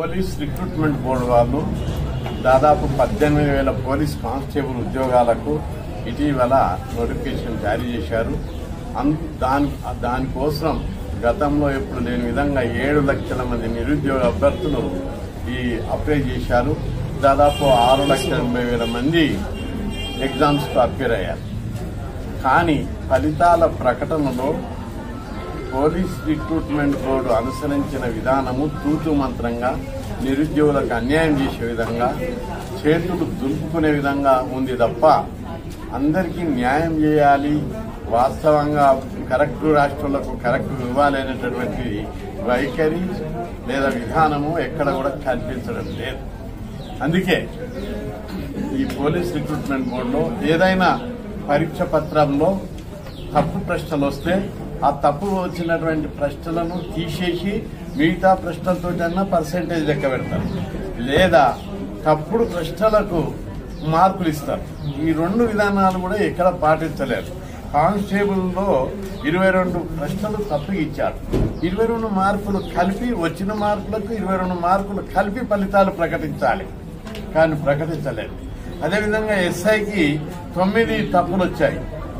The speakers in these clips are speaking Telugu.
పోలీస్ రిక్రూట్మెంట్ బోర్డు వాళ్ళు దాదాపు 18,000 పోలీస్ కానిస్టేబుల్ ఉద్యోగాలకు ఇటీవల నోటిఫికేషన్ జారీ చేశారు. దానికోసం గతంలో ఎప్పుడు లేని విధంగా 7 లక్షల మంది నిరుద్యోగ అభ్యర్థులు అప్లై చేశారు. దాదాపు 6,80,000 మంది ఎగ్జామ్స్కు అపేర్ అయ్యారు. కానీ ఫలితాల ప్రకటనలో పోలీస్ రిక్రూట్మెంట్ బోర్డు అనుసరించిన విధానము తూతు మంత్రంగా నిరుద్యోగులకు అన్యాయం చేసే విధంగా, చేతులు దులుపుకునే విధంగా ఉంది తప్ప అందరికీ న్యాయం చేయాలి, వాస్తవంగా కరెక్ట్ రాష్ట్రాలకు కరెక్ట్ ఇవ్వాలి అనేటటువంటి వైఖరి లేదా విధానము ఎక్కడ కూడా కనిపించడం లేదు. అందుకే ఈ పోలీస్ రిక్రూట్మెంట్ బోర్డులో ఏదైనా పరీక్ష పత్రంలో తప్పు ప్రశ్నలు వస్తే ఆ తప్పు వచ్చినటువంటి ప్రశ్నలను తీసేసి మిగతా ప్రశ్నలతోటన్నా పర్సెంటేజ్ లెక్క పెడతారు, లేదా తప్పుడు ప్రశ్నలకు మార్కులు ఇస్తారు. ఈ 2 విధానాలు కూడా ఎక్కడ పాటించలేరు. కానిస్టేబుల్లో 22 ప్రశ్నలు తప్పు ఇచ్చారు. 22 మార్కులు కలిపి వచ్చిన మార్కులకు 22 మార్కులు కలిపి ఫలితాలు ప్రకటించాలి, కానీ ప్రకటించలేదు. అదేవిధంగా ఎస్ఐకి 9 తప్పులు వచ్చాయి.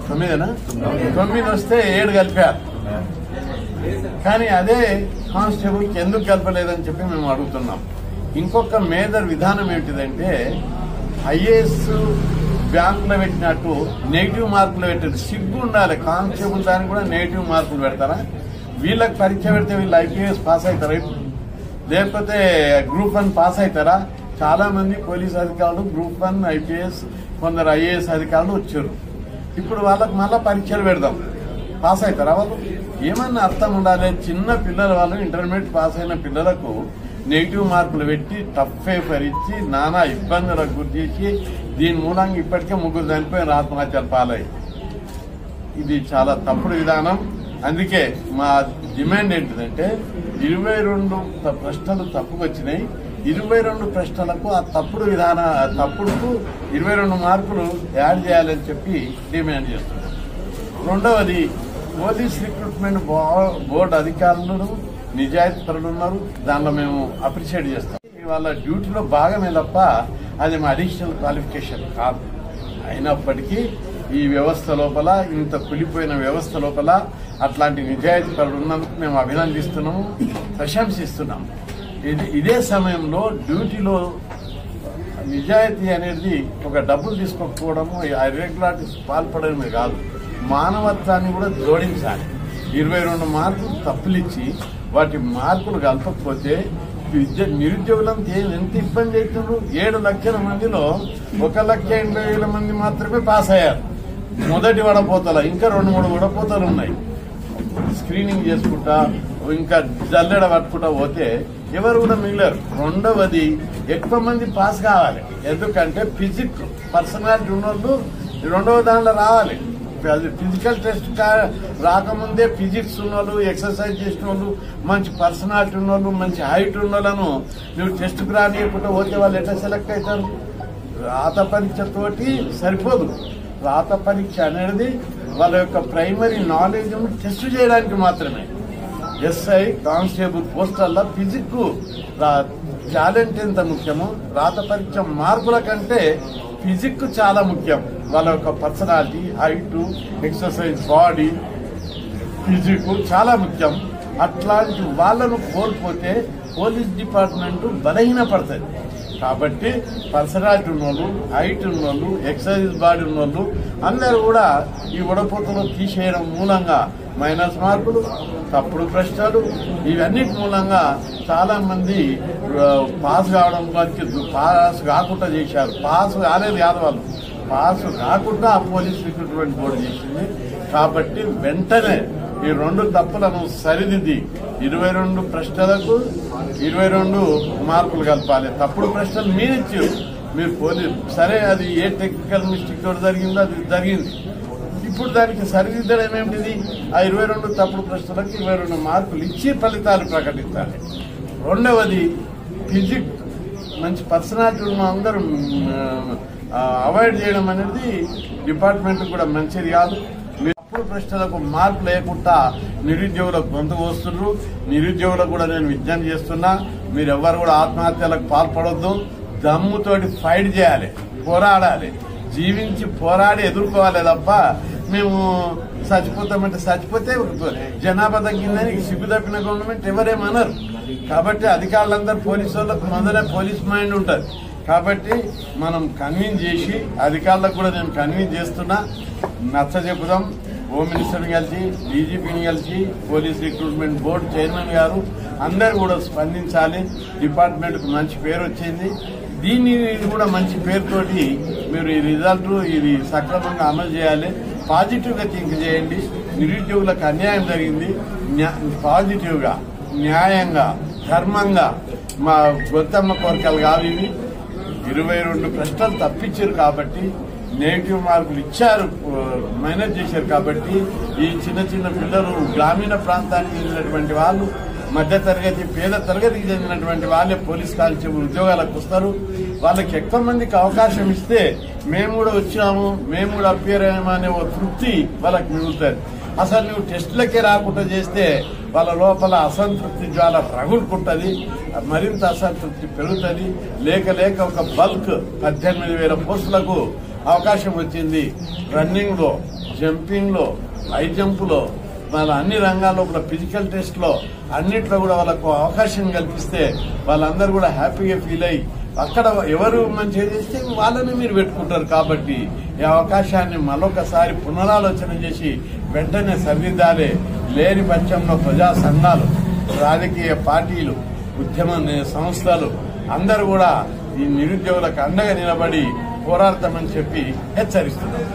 9 వస్తే 7 కలిపారు. కానీ అదే కానిస్టేబుల్కి ఎందుకు కలపలేదని చెప్పి మేము అడుగుతున్నాం. ఇంకొక మేజర్ విధానం ఏంటిదంటే ఐఏఎస్ బ్యాంకులో పెట్టినట్టు నెగిటివ్ మార్కులు పెట్టారు. సిగ్గు ఉండాలి. కానిస్టేబుల్ దానికి కూడా నెగిటివ్ మార్కులు పెడతారా? వీళ్ళకి పరీక్ష పెడితే వీళ్ళు ఐపీఎస్ పాస్ అవుతారా? లేకపోతే గ్రూప్ 1 పాస్ అవుతారా? చాలా మంది పోలీస్ అధికారులు గ్రూప్ 1 ఐపీఎస్, కొందరు ఐఏఎస్ అధికారులు వచ్చారు. ఇప్పుడు వాళ్ళకి మళ్ళా పరీక్షలు పెడదాం, పాస్ అవుతారా వాళ్ళు? ఏమన్నా అర్థం ఉండాలి. చిన్న పిల్లల వాళ్ళు ఇంటర్మీడియట్ పాస్ అయిన పిల్లలకు నెగిటివ్ మార్కులు పెట్టి టఫ్ పేపర్ ఇచ్చి నానా ఇబ్బందులకు గురి చేసి దీని మూలంగా ఇప్పటికే 3 చనిపోయిన ఆత్మహత్యలు పాలయ్యి. ఇది చాలా తప్పుడు విధానం. అందుకే మా డిమాండ్ ఏంటిదంటే 22 ప్రశ్నలు తప్పుకు వచ్చినాయి. 22 ప్రశ్నలకు ఆ తప్పుడు తప్పుడుకు 22 మార్కులు యాడ్ చేయాలని చెప్పి డిమాండ్ చేస్తున్నాం. రెండవది, పోలీస్ రిక్రూట్మెంట్ బోర్డు అధికారులను నిజాయితీపరులు ఉన్నారు, దానిలో మేము అప్రిషియేట్ చేస్తాం. వాళ్ళ డ్యూటీలో భాగమే తప్ప అది మా అడిషనల్ క్వాలిఫికేషన్ కాదు. అయినప్పటికీ ఈ వ్యవస్థ లోపల, ఇంత కులిపోయిన వ్యవస్థ లోపల అట్లాంటి నిజాయితీపరులు ఉన్నందుకు మేము అభినందిస్తున్నాము, ప్రశంసిస్తున్నాము. ఇదే సమయంలో డ్యూటీలో నిజాయితీ అనేది ఒక డబ్బులు తీసుకోకపోవడము, ఇర్రెగ్యులారిటీస్ పాల్పడమే కాదు, మానవత్వాన్ని కూడా జోడించాలి. 22 మార్కులు తప్పులిచ్చి వాటి మార్కులు కలపకపోతే నిరుద్యోగులంతా ఎంత ఇబ్బంది అవుతున్నారు. 7 లక్షల మందిలో 1,80,000 మంది మాత్రమే పాస్ అయ్యారు. మొదటి వడపోతల ఇంకా 2-3 వడపోతలు ఉన్నాయి. స్క్రీనింగ్ చేసుకుంటా ఇంకా జల్లెడ పట్టుకుంటా పోతే ఎవరు కూడా మిగిలారు. రెండవది, ఎక్కువ మంది పాస్ కావాలి. ఎందుకంటే పర్సనాలిటీ ఉన్నోళ్ళు 2వ దాంట్లో రావాలి. ఫిజికల్ టెస్ట్ రాకముందే ఫిజిక్స్ ఉన్నోళ్ళు, ఎక్సర్సైజ్ చేసిన వాళ్ళు, మంచి పర్సనాలిటీ ఉన్నోళ్ళు, మంచి హైట్ ఉన్నోళ్ళను నువ్వు టెస్ట్కు రానియకుండా పోతే వాళ్ళు ఎట్లా సెలెక్ట్ అవుతారు? రాత పరీక్షతోటి సరిపోదు. రాత పరీక్ష అనేది వాళ్ళ యొక్క ప్రైమరీ నాలెడ్జ్ టెస్ట్ చేయడానికి మాత్రమే. ఎస్ఐ, కానిస్టేబుల్ పోస్టర్ల ఫిజిక్ టాలెంట్ ఎంత ముఖ్యమో రాత పరీక్ష మార్కుల కంటే ఫిజిక్ చాలా ముఖ్యం. వాళ్ళ యొక్క personality, height, exercise, body, physique చాలా ముఖ్యం. అట్లాంటి వాళ్ళను కోల్పోతే పోలీస్ డిపార్ట్మెంట్ బలహీనపడుతుంది. కాబట్టి పర్సనాలిటీ ఉన్నోళ్ళు, హైట్ ఉన్నోళ్ళు, ఎక్సర్సైజ్ బాడీ ఉన్నోళ్ళు అందరూ కూడా ఈ ఉడపోతలో తీసేయడం మూలంగా మైనస్ మార్కులు, తప్పుడు ప్రశ్నలు, ఇవన్నిటి మూలంగా చాలా మంది పాస్ కావడం పాస్ కాకుండా చేశారు. పాస్ కాలేదు కాదు, వాళ్ళు పాస్ కాకుండా ఆ పోలీస్ రిక్రూట్మెంట్ బోర్డు చేసింది. కాబట్టి వెంటనే ఈ 2 తప్పులను సరిదిద్ది 22 ప్రశ్నలకు 22 మార్కులు కలపాలి. తప్పుడు ప్రశ్నలు మీరిచ్చారు మీరు పోలీసు, సరే అది ఏ టెక్నికల్ మిస్టేక్ తోటి జరిగిందో అది జరిగింది. ఇప్పుడు దానికి సరిదిద్దడం ఏమిటిది? ఆ 22 తప్పుడు ప్రశ్నలకు 22 మార్కులు ఇచ్చి ఫలితాలు ప్రకటించాలి. రెండవది, ఫిజిక్స్ మంచి పర్సనాలిటీ ఉన్న అందరూ అవాయిడ్ చేయడం అనేది డిపార్ట్మెంట్ కూడా మంచిది కాదు. తప్పుడు ప్రశ్నలకు మార్పు లేకుండా నిరుద్యోగులకు గొంతు కోస్తున్నారు. నిరుద్యోగులకు కూడా నేను విజ్ఞప్తి చేస్తున్నా, మీరెవ్వరు కూడా ఆత్మహత్యలకు పాల్పడొద్దు. దమ్ముతోటి ఫైట్ చేయాలి, పోరాడాలి, జీవించి పోరాడి ఎదుర్కోవాలి తప్ప మేము చచ్చిపోతామంటే చచ్చిపోతే జనాభా తగ్గిందని సిగ్గు తప్పిన గవర్నమెంట్ ఎవరేమన్నారు. కాబట్టి అధికారులందరూ పోలీసు వాళ్ళకు మొదలే పోలీస్ మైండ్ ఉంటుంది. కాబట్టి మనం కన్విన్స్ చేసి అధికారులకు కూడా నేను కన్విన్స్ చేస్తున్నా, నచ్చ చెప్పుదాం. హోమ్ మినిస్టర్ని కలిసి, డీజీపీని కలిసి, పోలీస్ రిక్రూట్మెంట్ బోర్డు చైర్మన్ గారు అందరూ కూడా స్పందించాలి. డిపార్ట్మెంట్కు మంచి పేరు వచ్చింది. దీన్ని కూడా మంచి పేరుతోటి మీరు ఈ రిజల్ట్ ఇది సక్రమంగా అమలు చేయాలి. పాజిటివ్గా థింక్ చేయండి. నిరుద్యోగులకు అన్యాయం జరిగింది, పాజిటివ్గా, న్యాయంగా, ధర్మంగా మా గొంతమ్మ కోరికలు కాదు. ఇవి 22 ప్రశ్నలు తప్పించారు కాబట్టి, నెగిటివ్ మార్కులు ఇచ్చారు, మైనస్ చేశారు కాబట్టి ఈ చిన్న చిన్న పిల్లలు గ్రామీణ ప్రాంతానికి చెందినటువంటి వాళ్ళు, మధ్యతరగతి పేద తరగతికి చెందినటువంటి వాళ్ళే పోలీస్ కానిస్టేబుల్ ఉద్యోగాలకు వస్తారు. వాళ్ళకి ఎక్కువ మందికి అవకాశం ఇస్తే మేము కూడా వచ్చినాము, మేము కూడా అప్పేర్ అయ్యామా అనే ఓ తృప్తి వాళ్ళకి మిగులుతుంది. అసలు నువ్వు టెస్టులకే రాకుండా చేస్తే వాళ్ళ లోపల అసంతృప్తి జ్వాల రగులుకుంటుంది, మరింత అసంతృప్తి పెరుగుతుంది. లేక లేక ఒక బల్క్ 18,000 పోస్టులకు అవకాశం వచ్చింది. రన్నింగ్ లో, జంపింగ్ లో, హై జంప్ లో, వాళ్ళ అన్ని రంగాల్లో కూడా ఫిజికల్ టెస్ట్ లో అన్నిట్లో కూడా వాళ్ళకు అవకాశం కల్పిస్తే వాళ్ళందరూ కూడా హ్యాపీగా ఫీల్ అయ్యి అక్కడ ఎవరు మంచిగా చేస్తే వాళ్ళని మీరు పెట్టుకుంటారు. కాబట్టి ఈ అవకాశాన్ని మరొకసారి పునరాలోచన చేసి వెంటనే సరిదిద్దాలి. లేని పక్షంలో ప్రజా సంఘాలు, రాజకీయ పార్టీలు, ఉద్యమ సంస్థలు అందరూ కూడా ఈ నిరుద్యోగులకు అండగా నిలబడి పోరాడతామని చెప్పి హెచ్చరిస్తున్నారు.